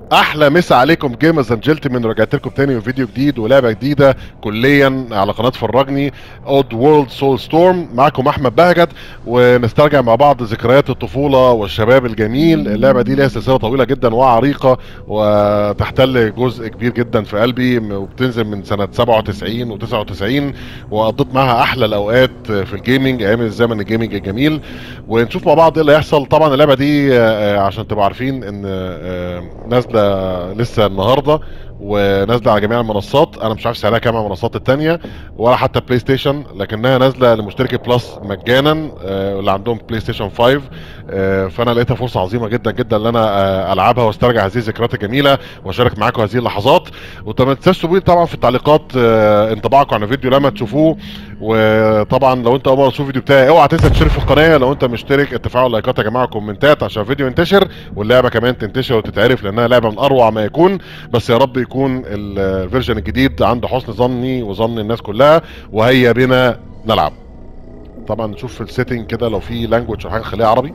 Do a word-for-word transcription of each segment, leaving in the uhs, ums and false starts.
احلى مسا عليكم جيمرز اند جنتلمان، رجعت لكم تاني بفيديو جديد ولعبه جديده كليا على قناه فرجني. اود وورلد سول ستورم، معكم احمد بهجت، ونسترجع مع بعض ذكريات الطفوله والشباب الجميل. اللعبه دي ليها سلسله طويله جدا وعريقه، وتحتل جزء كبير جدا في قلبي، وبتنزل من سنه سبعة وتسعين و99، وقضيت معاها احلى الاوقات في الجيمنج ايام الزمن الجيمنج الجميل. ونشوف مع بعض ايه اللي هيحصل. طبعا اللعبه دي آه، عشان تبقوا عارفين ان آه، نازله لسه النهارده، ونازله على جميع المنصات. انا مش عارف سعرها كام على المنصات التانية ولا حتى بلاي ستيشن، لكنها نازله لمشترك بلس مجانا آه، اللي عندهم بلاي ستيشن خمسة. آه، فانا لقيتها فرصه عظيمه جدا جدا ان انا آه، العبها واسترجع هذه الذكريات الجميله واشارك معاكم هذه اللحظات. وما تنساش تسيبوا لي طبعا في التعليقات آه، انطباعكم عن الفيديو لما تشوفوه. وطبعا لو انت اول مره تشوف الفيديو بتاعي، اوعى تنسى تشترك في القناه. لو انت مشترك، التفاعل، لايكات يا جماعه، كومنتات، عشان الفيديو ينتشر واللعبه كمان تنتشر وتتعرف، لانها لعبه من اروع ما يكون. بس يا رب يكون الفيرجن الجديد عند حسن ظني وظن الناس كلها، وهيا بنا نلعب. طبعا نشوف في السيتنج كده لو في لانجوج او حاجه خليها عربي.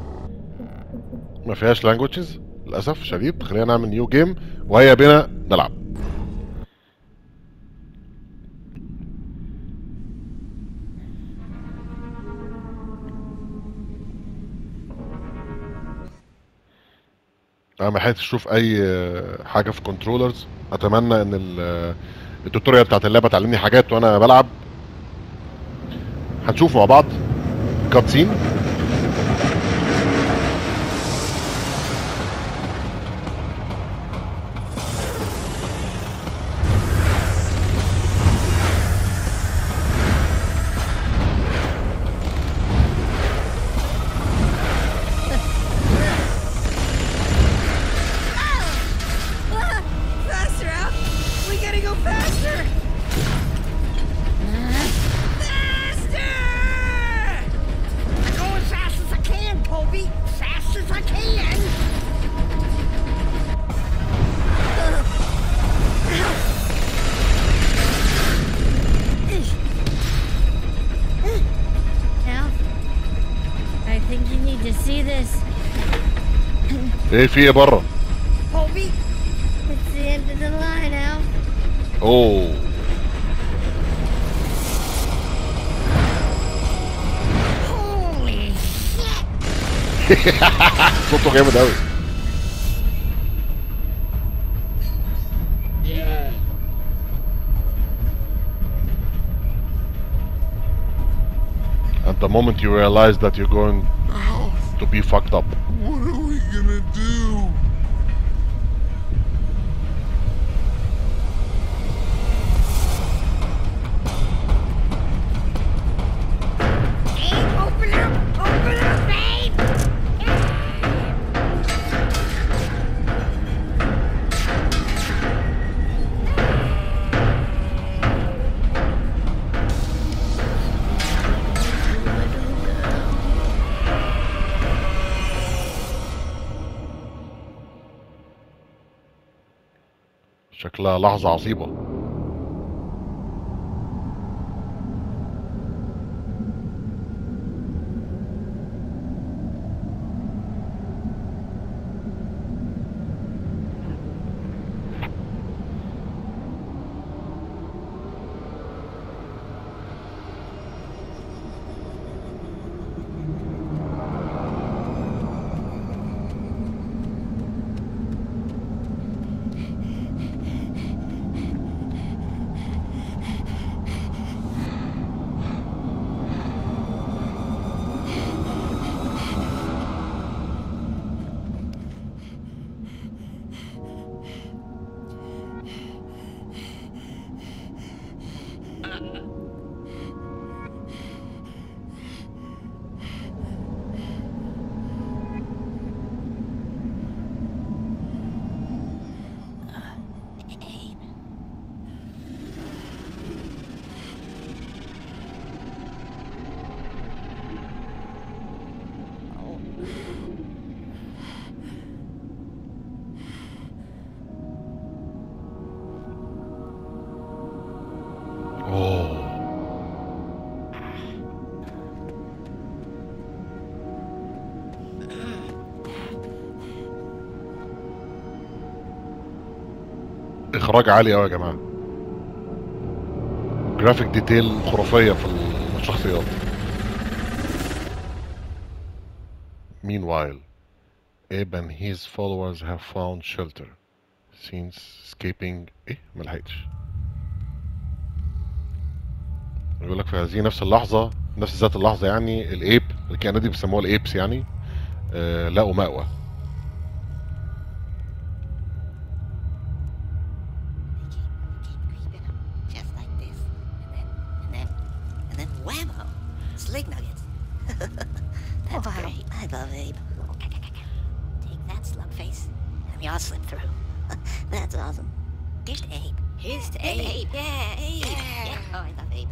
ما فيهاش لانجوجز للاسف شديد. خلينا نعمل نيو جيم وهيا بنا نلعب. انا ما لحقتش اشوف اي حاجه في كنترولرز. اتمنى ان ال- التوتوريال بتاعت اللعبه تعلمني حاجات وانا بلعب. هنشوف مع بعض كاتسين. Faster, Al! We gotta go faster! Faster! I'm going as fast as I can, Colby! Fast as I can! Al, I think you need to see this. ايه في ايه بره؟ Colby, it's the end of the line, Al. اوه. Holy shit! صوته جامد قوي. At the moment you realize that you're going to be fucked up. What are we gonna do? Babe, open up! Open up, babe! شكلها لحظة عصيبة. اخراج عالي قوي يا جماعه، جرافيك ديتيل خرافيه في الشخصيات. Meanwhile, Abe and his followers have found shelter since escaping. ايه ملحقتش. يقول لك في هذه نفس اللحظه، نفس ذات اللحظه يعني الايب، الكائنات دي بيسموها الايبس يعني، آه لقوا مأوى. Just like this. And then, and then, and then whammo! Slig nuggets. That's Wow. great. I love Abe. Take that, slug face. And we all slip through. That's awesome. Here's to Abe. Here's to Abe. Abe. Yeah, Abe. Yeah. yeah. Oh, I love Abe.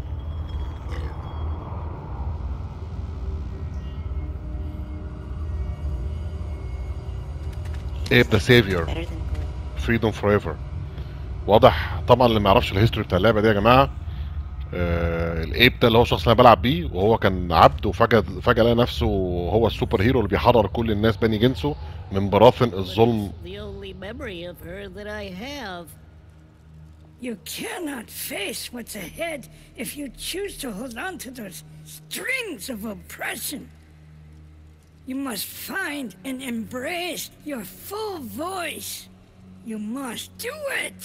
Abe the Savior. Better than gold. Freedom Forever. واضح طبعا اللي ما يعرفش الهيستوري بتاع اللعبه دي يا جماعه، آه الايب ده اللي هو الشخص اللي انا بلعب بيه، وهو كان عبد وفجاه فجاه لقى نفسه هو السوبر هيرو اللي بيحرر كل الناس بني جنسه من براثن الظلم. The only memory of her that I have. You cannot face what's ahead if you choose to hold on to those strings of oppression. You must find and embrace your full voice. You must do it.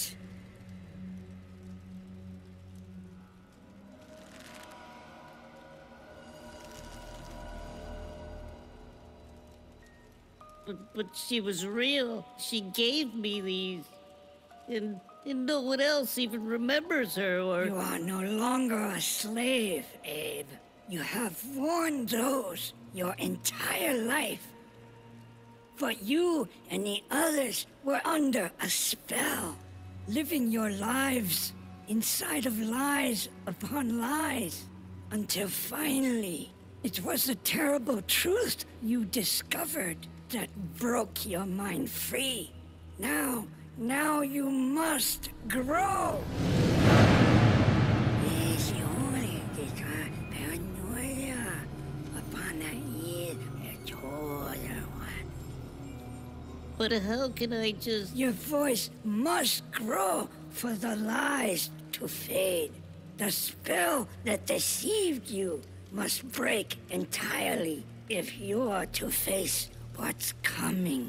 But, but she was real. She gave me these. And, and no one else even remembers her or... You are no longer a slave, Abe. You have worn those your entire life. But you and the others were under a spell, living your lives inside of lies upon lies, until finally it was the terrible truth you discovered that broke your mind free. Now, now you must grow. Yes, you only desire paranoia upon the ear of the chosen one. But how can I just... Your voice must grow for the lies to fade. The spell that deceived you must break entirely if you are to face what's coming.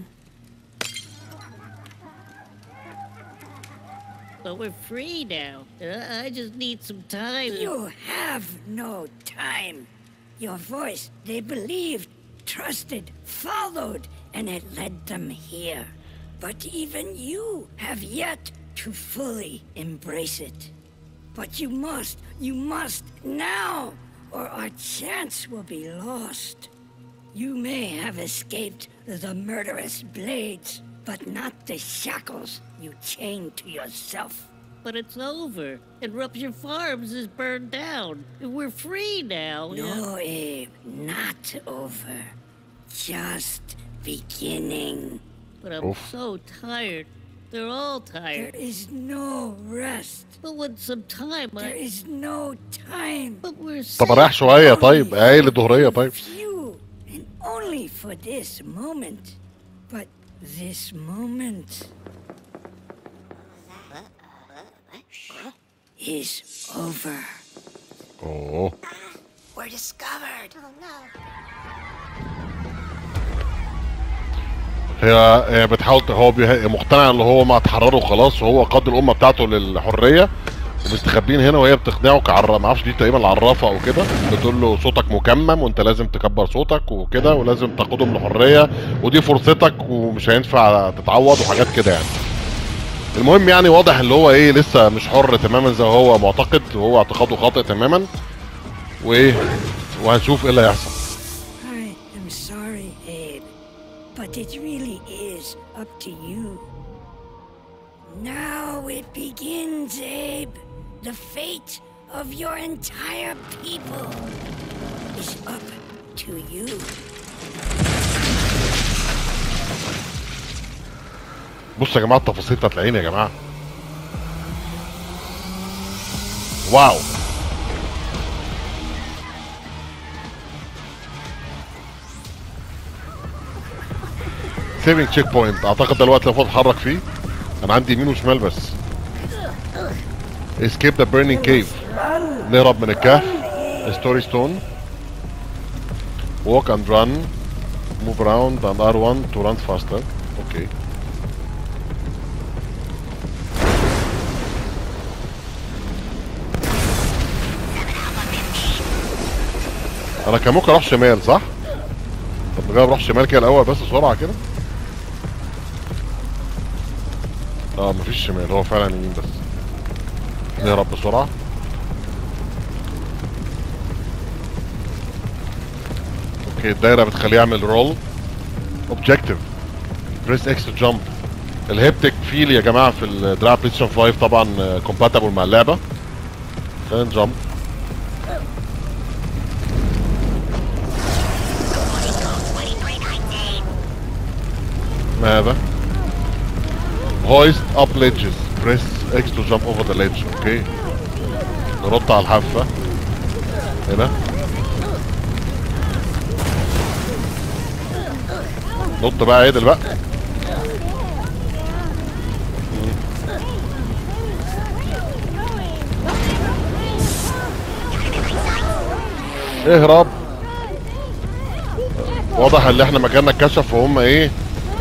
But we're free now. I, I just need some time. You have no time. Your voice, they believed, trusted, followed, and it led them here. But even you have yet to fully embrace it. But you must, you must now, or our chance will be lost. You may have escaped the murderous blades, but not the shackles you chained to yourself. But it's over. And Rupture Farms is burned down. We're free now. No, Abe, not over. Just beginning. But I'm Oof. so tired. They're all There tired. is no rest. But with some time, There I... is no time. But we're طب safe. اريح شويه طيب، قايل الظهريه طيب. You, and only for this moment. But this moment is over. اوه We're discovered. Oh no. هي هي بتحاول، هو بيه- مقتنع ان هو ما اتحرروا خلاص، وهو قاد الامه بتاعته للحريه، ومستخبين هنا، وهي بتقنعه كعر ما اعرفش دي تقريبا العرافه او كده، بتقول له صوتك مكمم وانت لازم تكبر صوتك وكده، ولازم تقودهم للحريه، ودي فرصتك ومش هينفع تتعوض وحاجات كده يعني. المهم يعني واضح اللي هو ايه لسه مش حر تماما زي ما هو معتقد، وهو اعتقاده خاطئ تماما، وايه وهنشوف ايه اللي هيحصل. I am sorry, Abe, but it really is up to you. Now it begins, Abe. The fate of your entire people is up to you. بصوا يا جماعه التفاصيل بتاعت العين يا جماعه، واو. سيفنج تشيك بوينت، اعتقد ده الوقت اللي المفروض اتحرك فيه. انا عندي يمين وشمال بس. escape the burning cave. نهرب من الكهف. ستوري ستون. walk and run. move around and ار واحد to run faster. اوكي. انا كان ممكن اروح شمال صح؟ طب نجرب اروح شمال كده الاول بس بسرعه كده. اه مفيش شمال، هو فعلا يمين بس. نهرب بسرعه. اوكي الدايره بتخليه يعمل رول. اوبجيكتيف بريس اكس تو جامب. الهيبتك فيل يا جماعه في الدراع بلاي ستيشن خمسة طبعا كومباتبل مع اللعبه. خلينا نجامب. ما هذا؟ hoist up ledges. press X to jump over the ledge. اوكي نرد على الحافة هنا. نط بقى عدل بقى. اهرب. واضح ان احنا مكاننا اتكشف وهم ايه.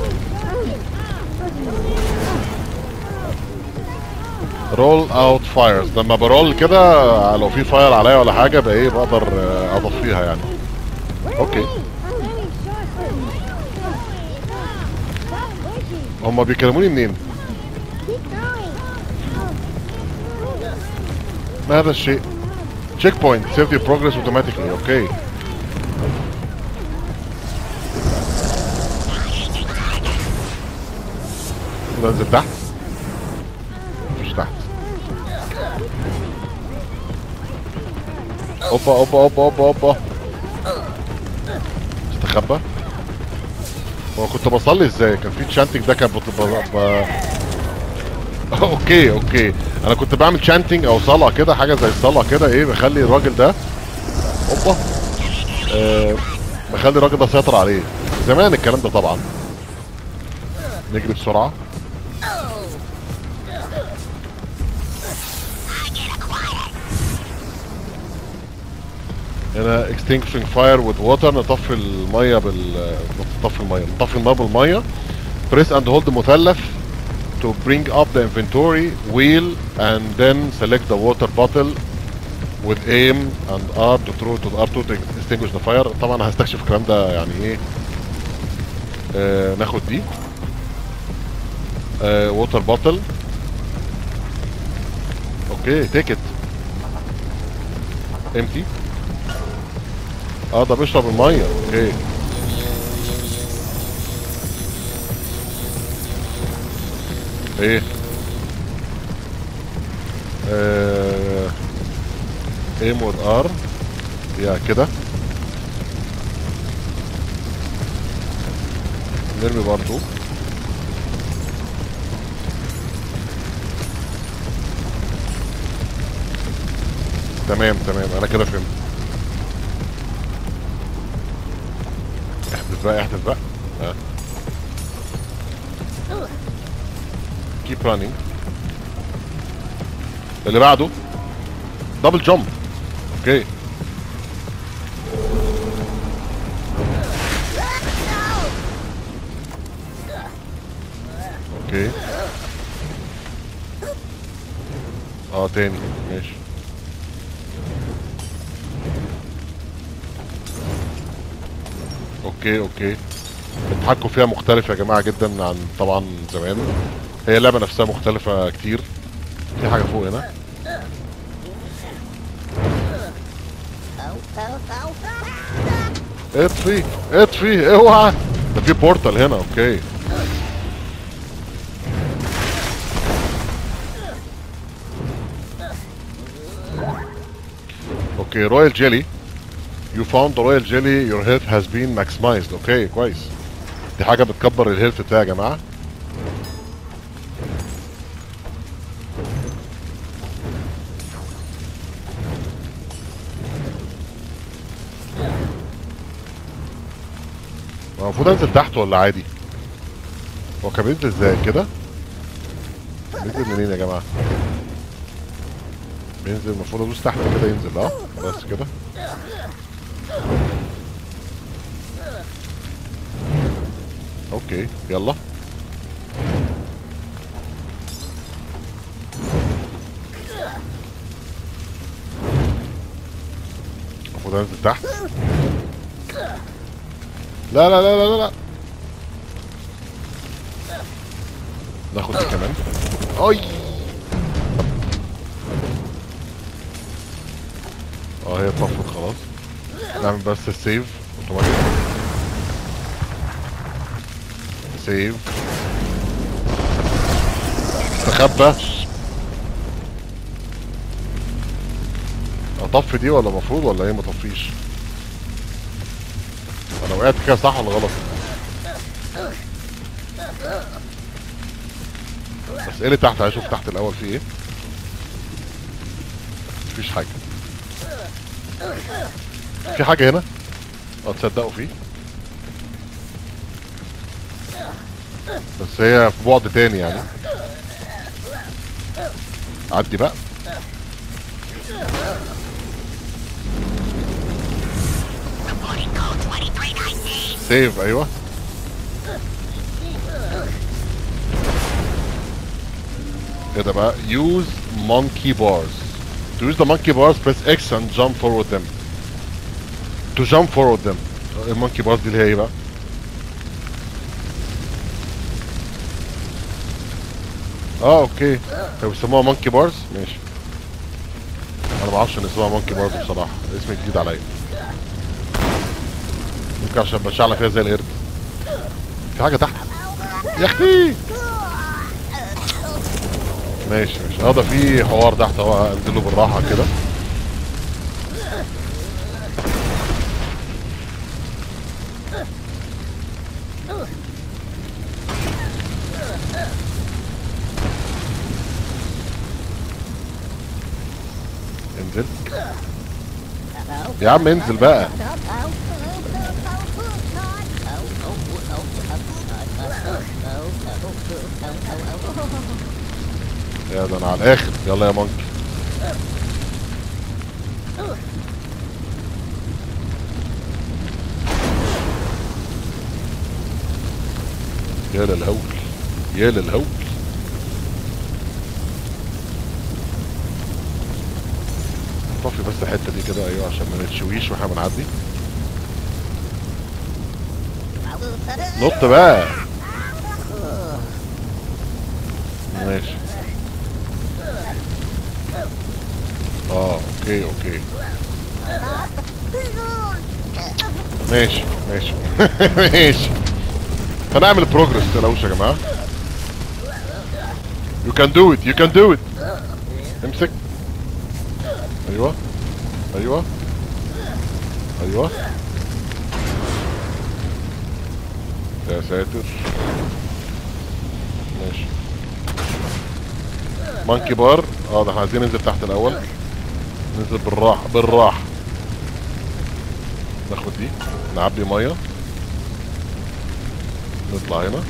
رول اوت فايرز. لما برول كده لو في فاير عليا ولا حاجه بقى ايه بقدر اطفيها يعني. اوكي هما بيكلموني منين؟ ما هذا الشيء؟ تشيك بوينت سيف يور بروجرس اوتوماتيكلي. اوكي ننزل تحت. مفيش تحت. اوبا اوبا اوبا اوبا اوبا. استخبى. هو كنت بصلي ازاي؟ كان في تشانتنج ده كان بط... ب... ب... اوكي اوكي انا كنت بعمل تشانتنج او صلاه كده، حاجه زي الصلاه كده ايه، بخلي الراجل ده اوبا آه... بخلي الراجل ده سيطر عليه. زمان الكلام ده طبعا. نجري بسرعه. هنا extinguishing fire with water. نطفي الميه بال نطفي الميه نطفي النار بالميه. press and hold مثلث to bring up the inventory wheel and then select the water bottle with aim and R to throw to the R two to extinguish the fire. طبعا هستكشف الكلام ده يعني ايه. آه ناخد دي آه water bottle. اوكي take it empty. اه ده بيشرب الميه. اوكي ايه آه... ايم وذ ار يا كده. نرمي برضو. تمام تمام انا كده فهمت. احدث بقى احدث بقى. ها keep running. اللي بعده دبل جامب. اوكي اوكي اه تاني ماشي. اوكي اوكي التحكم فيها مختلف يا جماعه جدا عن طبعا زمان. هي اللعبه نفسها مختلفه كتير. في حاجه فوق هنا. اطفي اطفي اوعى. ده في بورتال هنا. اوكي اوكي رويال جيلي. You found the royal jelly. Your health has been maximized. اوكي كويس. دي حاجة بتكبر الهيلث بتاعي يا جماعة. المفروض انزل تحت ولا عادي؟ هو كان بينزل ازاي كده؟ نزل منين يا جماعه؟ بينزل المفروض ادوس تحت كده ينزل. اه بس كده. اوكي يلا. المفروض انزل تحت. لا لا لا لا لا ناخد دي كمان. اي اه هي طفت خلاص. نعمل بس السيف اوتوماتيك. سيف. استخبى. اطفي دي ولا المفروض ولا ايه؟ مطفيش. انا وقعت كده صح ولا غلط؟ بس ايه اللي تحت؟ هشوف تحت الاول في ايه. مفيش حاجه. في حاجه هنا. اه تصدقوا فيه. بس هي في بعد تاني يعني. عدي بقى. سيف. ايوه كده بقى. use monkey bars. to use the monkey bars press X and jump forward them. to jump forward them. المونكي بارز دي اللي هي ايه بقى؟ اه اوكي. هو بيسموها مونكي بارز. ماشي. انا ما اعرفش ان اسمها مونكي بارز بصراحه، اسم جديد عليا. يمكن عشان بشعلق فيها زي القرد. في حاجه تحت يا اختي. ماشي ماشي. اه ده في حوار تحت اهو. انزله بالراحه كده. انزل يا عم انزل بقى. يا ده انا على الاخر. يلا يا مونكي. يا للهول يا للهول. طفي بس الحته دي كده. ايوه عشان ما نتشويش واحنا بنعدي. نط بقى. ماشي. اه اوكي اوكي. ماشي ماشي. ماشي. هنعمل بروجرس متقلقوش يا جماعه. You can do it. You can do it. امسك. ايوه ايوه ايوه. يا ساتر. ماشي. مانكي بار. اه ده احنا عايزين ننزل تحت الاول. ننزل بالراحه بالراحه. ناخد دي نعبي ميه. نطلع هنا.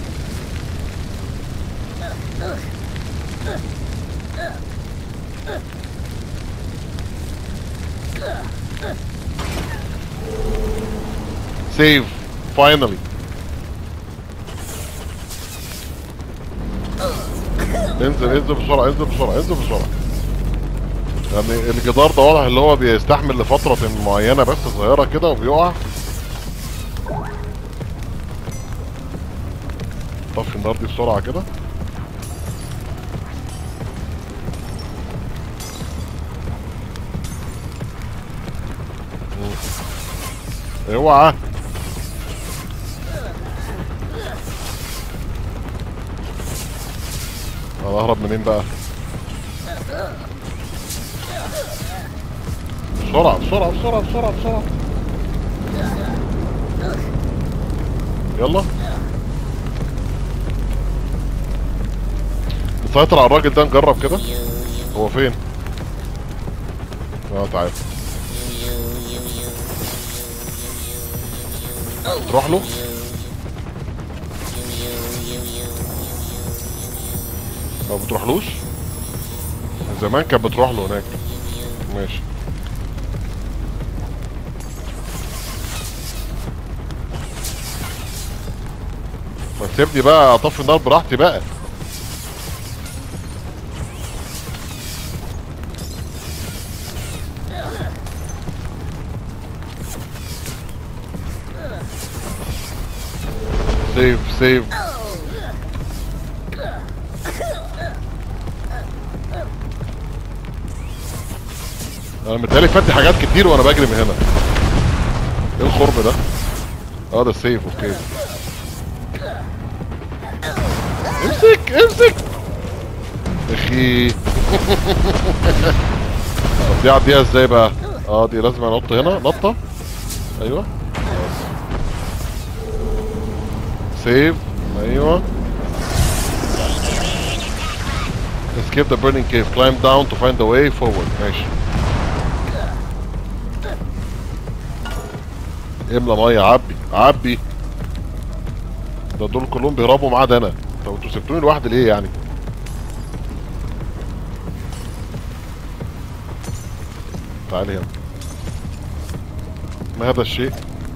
سيف فاينلي. انزل انزل بسرعه انزل بسرعه انزل بسرعه. يعني الجدار ده واضح اللي هو بيستحمل لفتره معينه بس صغيره كده وبيقع. طفي النار دي بسرعه كده. اوعى. انا اهرب منين بقى؟ بسرعة بسرعة بسرعة بسرعة بسرعة. يلا نسيطر على الراجل ده. نجرب كده. هو فين؟ اه تعال. تروح له. ما بتروحلوش؟ زمان كانت بتروح له هناك. ماشي. ما تسيبني بقى اطفي النار براحتي بقى. سيف سيف. انا متهيألي فاتني حاجات كتير وانا بجري من هنا. ايه الخرم ده؟ اه ده السيف. اوكي امسك امسك اخي. طب دي اعديها ازاي بقى؟ اه دي لازم انط هنا نطه. ايوه سيف. ايوه escape the burning cave, climb down to find the way forward. ماشي. املى ميه. عبي عبي. ده دول كلهم بيهربوا ما عدا انا. طب انتوا سبتوني لوحدي ليه يعني؟ تعالي هنا. ما هذا الشيء؟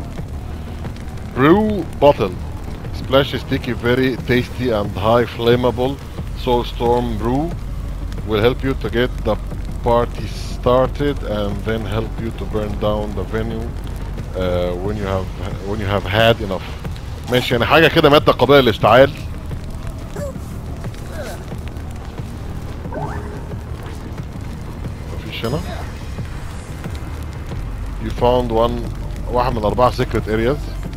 brew bottle. Splash sticky, very tasty and high flammable soulstorm brew will help you to get the party started and then help you to burn down the venue uh, when you have when you have had enough. ماشي يعني حاجة كده مادة قابلة للاشتعال. مفيش هنا. You found one واحد من أربعة secret areas.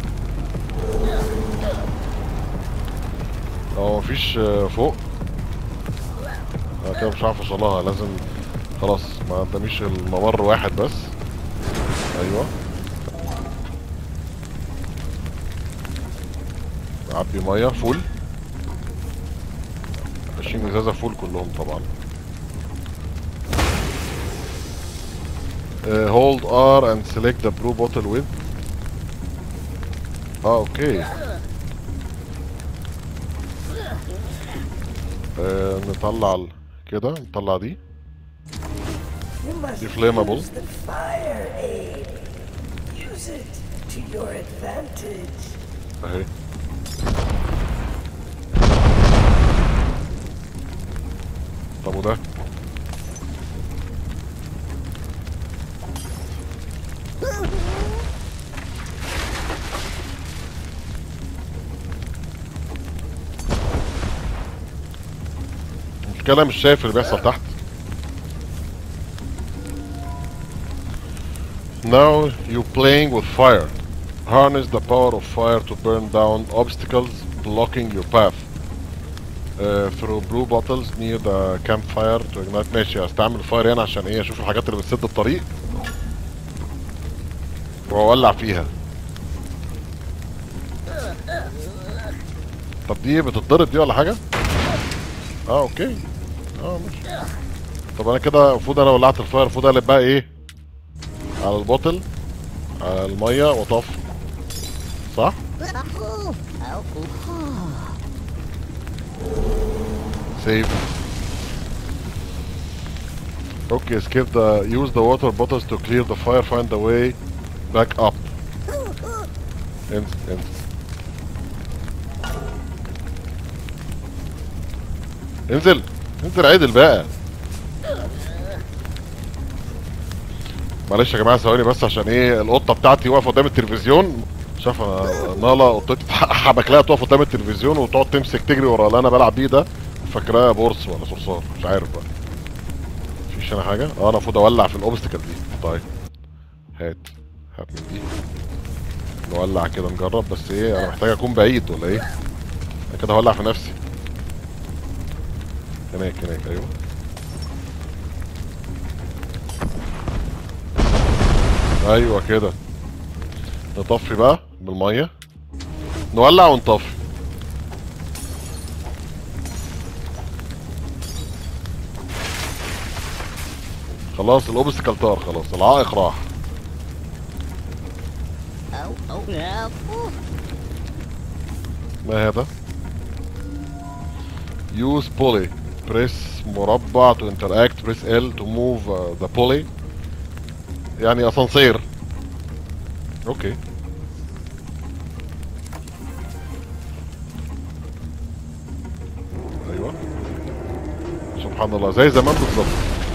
اه مفيش فوق. انا كده مش عارف اوصلها. لازم خلاص ما قداميش الممر واحد بس. ايوه عبي ميه فول. عشرين ازازه فول كلهم طبعا. uh, hold R and select the brew bottle with. اه اوكي. آه نطلع ال... كده نطلع دي. دي فليمابل. اهي. طب وده؟ المشكلة مش شايف اللي بيحصل تحت. Now you playing with fire. Harness the power of fire to burn down obstacles blocking your path. Uh, through brew bottles near the campfire to ignite. ماشي هستعمل الفاير هنا عشان ايه؟ اشوف الحاجات اللي بتسد الطريق واولع فيها. طب دي بتتضرب دي ولا حاجة؟ اه اوكي. اه ماشي. طب انا كده المفروض انا ولعت الفاير المفروض اقلب بقى ايه؟ على البوتل على المية واطفي صح؟ سيف. اوكي escape the use the water bottles to clear the fire, find the way back up. انزل انزل انزل انزل عدل بقى. معلش يا جماعه ثواني بس عشان ايه القطه بتاعتي واقفه قدام التلفزيون. شايف انا نالا قطتي حبكلاها تقف قدام التلفزيون وتقعد تمسك تجري ورا اللي انا بلعب بيه ده فاكراها بورس ولا صرصار مش عارف بقى. مفيش هنا حاجه. اه انا المفروض اولع في الاوبستكل دي. طيب هات هات من دي نولع كده نجرب. بس ايه انا محتاج اكون بعيد ولا ايه؟ انا كده هولع في نفسي. هناك هناك ايوه. ايوه كده. نطفي بقى بالميه. نولع ونطفي. خلاص الاوبستكل طار. خلاص العائق راح. ما هذا؟ use pulley بريس مربع تو انتراكت، بريس ال تو موف ذا بولي، يعني اسانسير. اوكي ايوه سبحان الله زي زمان بالظبط.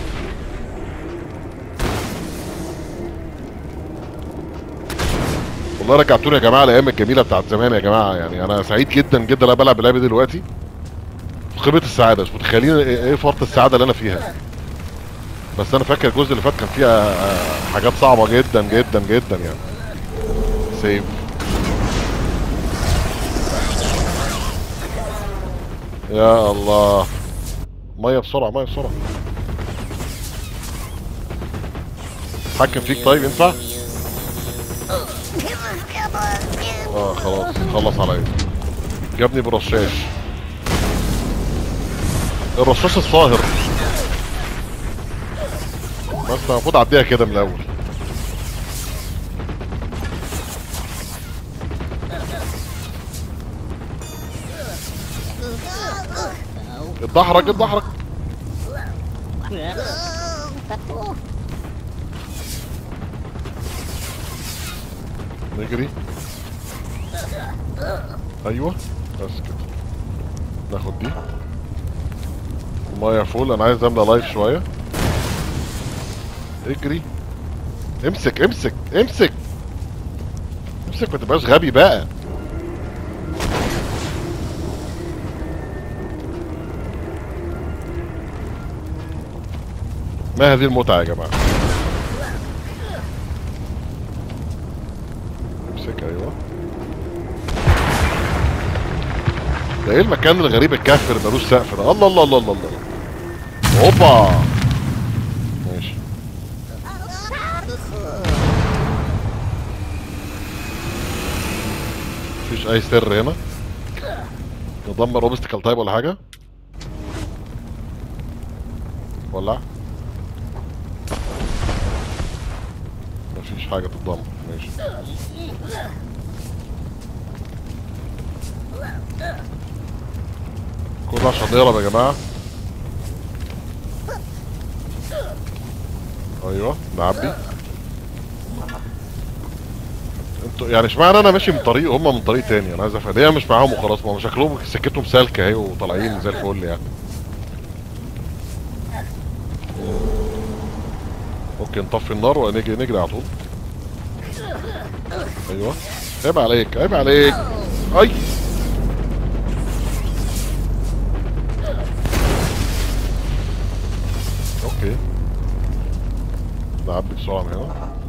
والله رجعتوني يا جماعه الايام الجميله بتاعت زمان يا جماعه، يعني انا سعيد جدا جدا انا بلعب اللعبه دلوقتي في قمه السعاده، مش متخيلين ايه فرط السعاده اللي انا فيها. بس انا فاكر الجزء اللي فات كان فيها حاجات صعبه جدا جدا جدا يعني. سيف يا الله، ميه بسرعه ميه بسرعه. اتحكم فيك طيب ينفع؟ اه خلاص خلص عليا، جابني برشاش، الرشاش الصاهر. بس المفروض اعديها كده من الاول. اتدحرج اتدحرج. نجري ايوه بس كده. ناخد دي ميه فول، انا عايز املى لايف شويه. اجري امسك امسك امسك امسك، ما تبقاش غبي بقى. ما هذه المتعة يا جماعة؟ امسك ايوه. ده ايه المكان الغريب الكهف اللي ملوش سقف ده؟ الله الله الله الله الله. اوبا ماشي. مفيش اي سر هنا. ندمر اوبستكل تايب ولا حاجة؟ ولع. مفيش حاجة تتدمر ماشي. كله عشان نهرب يا جماعة. ايوه نعبي. انتوا يعني اشمعنى انا ماشي من طريق وهم من طريق تاني؟ انا عايز افهم ليه مش معاهم وخلاص؟ ما هم شكلهم سكتهم سالكة اهي وطالعين زي الفل يعني. اوكي نطفي النار ونجري نجري على طول. ايوه عيب عليك عيب عليك. اي اوكي نعبي بسرعه من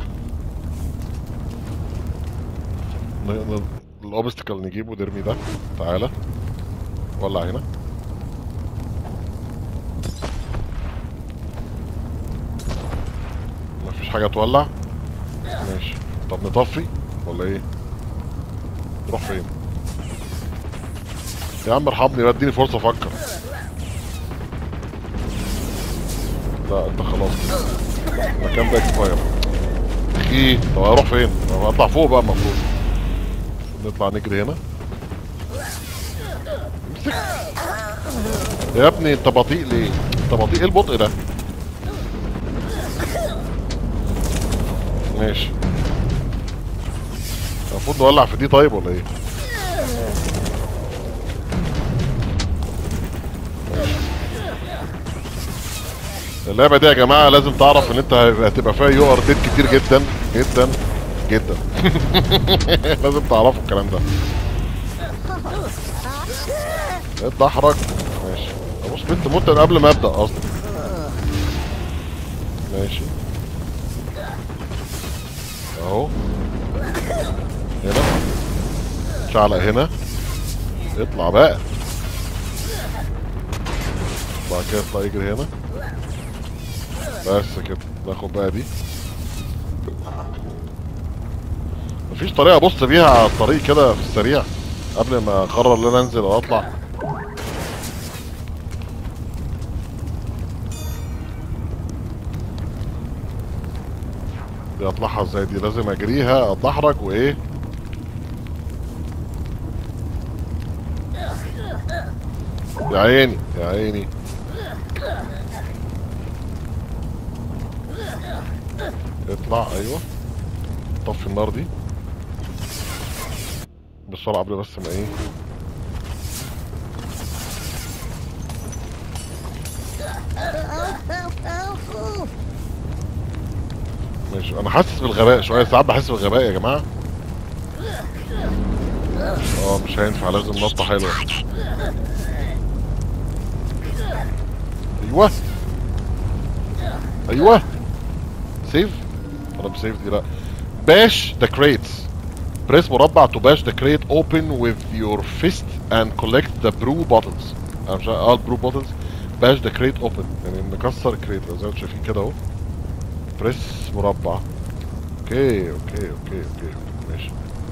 هنا. الاوبستكل نجيبه نرمي ده. تعالى ولع هنا. مفيش حاجه تولع ماشي. طب نطفي ولا ايه؟ نروح فين؟ يا عم ارحمني بقى، اديني فرصه افكر. لا انت خلاص كده المكان ده اكسباير. ايه طب اروح فين؟ طب اطلع فوق بقى المفروض. نطلع نجري هنا. امسك يا ابني انت بطيء ليه؟ انت بطيء ايه البطء ده؟ ماشي المفروض نولع في دي طيب ولا ايه؟ اللعبة دي يا جماعة لازم تعرف ان انت هتبقى فيها يو ار ديد كتير جدا جدا جدا. لازم تعرفوا الكلام ده. اتدحرج ماشي. ابص بنت مت قبل ما ابدا اصلا. ماشي اهو هنا شعلق هنا. اطلع بقى. بعد كده اطلع يجري هنا بس كده. ناخد بقى دي. مفيش طريقة ابص بيها على الطريق كده في السريع قبل ما اقرر ان انا انزل او اطلع؟ دي اطلعها ازاي؟ دي لازم اجريها اتدحرج وايه؟ يا عيني يا عيني اطلع. ايوه طفي النار دي بسرعه قبل بس ما ايه. ماشي. انا حاسس بالغباء شويه، ساعات بحس بالغباء يا جماعه. اه مش هينفع، لازم نطه حلوه. ايوه ايوه سيف. انا بسيف دي لا. باش ذا كريتس. بريس مربع to bash the crate open with your fist and collect the brew bottles. انا مش اه البرو بوتلز. باش ذا كريت اوبن يعني نكسر الكريت زي ما انتم شايفين كده اهو. بريس مربع. اوكي اوكي اوكي اوكي ماشي.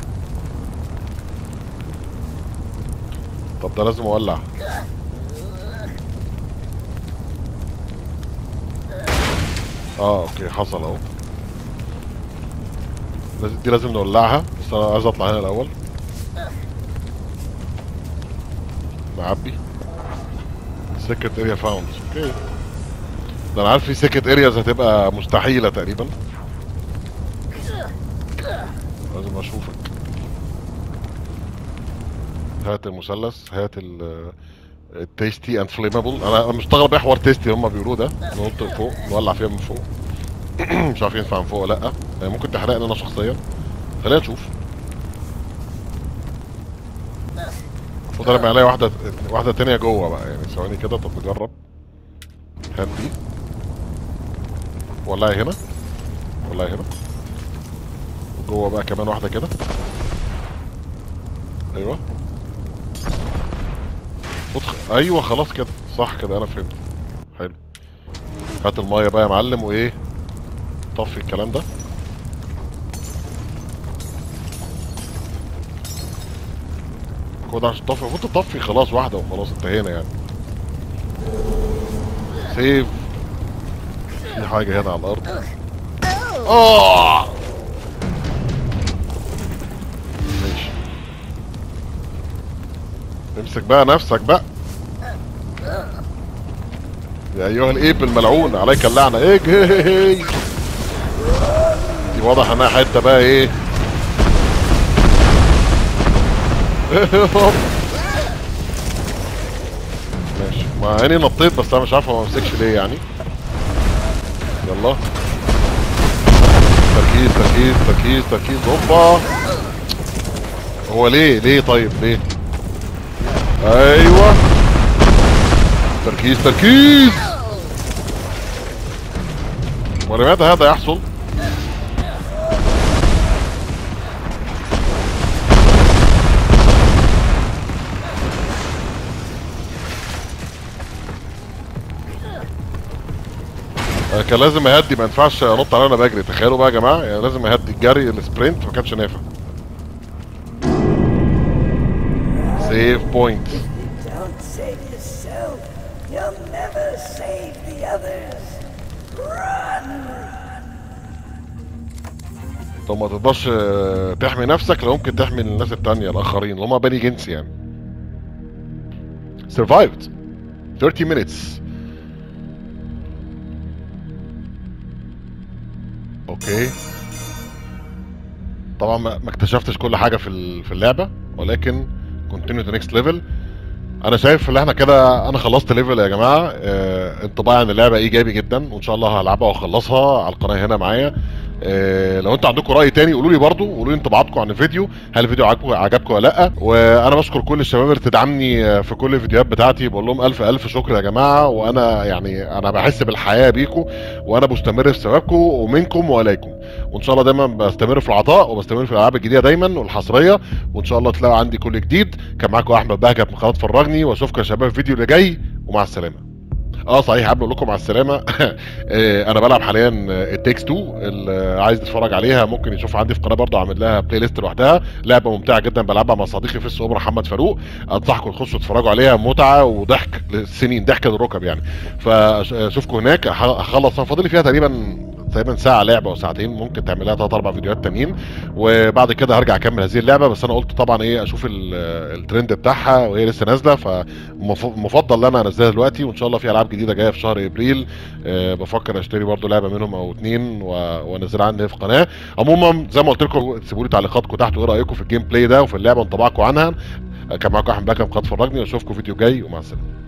طب ده لازم اولع. اه اوكي حصل اهو. دي لازم نولعها بس انا عايز اطلع هنا الاول. نعبي. سكت اريا فاوند. اوكي ده انا عارف في سكت ارياز هتبقى مستحيله تقريبا. لازم اشوفك. هات المثلث. هات ال التيستي اند فليمابل. انا انا مستغرب ايه حوار تيستي هم بيقولوه ده. ننط لفوق نولع فيها من فوق. مش عارف ينفع من فوق ولا لا. يعني ممكن تحرقني انا شخصيا. خلينا نشوف. المفروض ارمي عليا واحده واحده تانيه جوه بقى يعني. ثواني كده. طب نجرب. هات دي. ولعي هنا. ولعي هنا. وجوه بقى كمان واحده كده. ايوه ادخل. ايوه خلاص كده صح كده انا فهمت. حلو. هات المايه بقى يا معلم وايه. طفي الكلام ده. خد عشان تطفي. المفروض تطفي خلاص واحده وخلاص انتهينا يعني. سيف. في حاجه هنا على الارض. اه ماشي. امسك بقى نفسك بقى يا ايها الايب الملعون. عليك اللعنه. ايه دي واضح انها حته بقى ايه. ماشي. مع اني نطيت بس انا مش عارف ما امسكش ليه يعني. يلا تركيز تركيز تركيز تركيز. هوبا. هو ليه ليه طيب ليه. ايوه تركيز تركيز. ولماذا هذا يحصل؟ كان لازم اهدي. ما ينفعش انط على انا بجري. تخيلوا بقى يا جماعه يعني لازم اهدي الجري. السبرنت ما كانش نافع. سيف بوينت. طب ما تقدرش تحمي نفسك لو ممكن تحمي الناس التانية الاخرين اللي هم بني جنس يعني. survived thirty minutes. اوكي طبعا ما اكتشفتش كل حاجه في في اللعبه ولكن continue to next level. انا شايف ان احنا كده انا خلصت ليفل يا جماعه. اه انطباعي عن اللعبه ايجابي جدا وان شاء الله هلعبها واخلصها على القناه هنا معايا. اه لو انتوا عندكم راي تاني قولوا لي برضو. قولوا لي انطباعاتكم عن الفيديو. هل الفيديو عجبكم عجبكم ولا لا. وانا بشكر كل الشباب اللي بتدعمني في كل الفيديوهات بتاعتي. بقول لهم الف الف شكر يا جماعه. وانا يعني انا بحس بالحياه بيكم وانا بستمر في ثوابكم ومنكم واليكم. وان شاء الله دايما بستمر في العطاء وبستمر في الالعاب الجديده دايما والحصريه. وان شاء الله تلاقوا عندي كل جديد. كان معاكم احمد بهجت من قناه فرجني واشوفكم يا شباب في الفيديو اللي جاي ومع السلامه. اه صحيح قبل اقول لكم مع السلامه. انا بلعب حاليا التيكس تو. اللي عايز يتفرج عليها ممكن يشوف عندي في القناه برضه عامل لها بلاي ليست لوحدها. لعبه ممتعه جدا بلعبها مع صديقي في السوبر محمد فاروق. انصحكم تخشوا تتفرجوا عليها. متعه وضحك للسنين. ضحك للركب يعني. فاشوفكم هناك. هخلص. انا فاضل لي فيها تقريبا تقريبا ساعه لعبه وساعتين، ممكن تعمل لها ثلاث اربع فيديوهات تانيين، وبعد كده هرجع اكمل هذه اللعبه. بس انا قلت طبعا ايه اشوف الترند بتاعها وهي لسه نازله، فمفضل ان انا انزلها دلوقتي. وان شاء الله في العاب جديده جايه في شهر ابريل، أه بفكر اشتري برضو لعبه منهم او اتنين وانزلها عندي في قناه. عموما زي ما قلت لكم سيبوا لي تعليقاتكم تحت وايه رايكم في الجيم بلاي ده وفي اللعبه وانطباعكم عنها. كان معاكم احمد بكم قد فرجني، واشوفكم فيديو جاي ومع السلامه.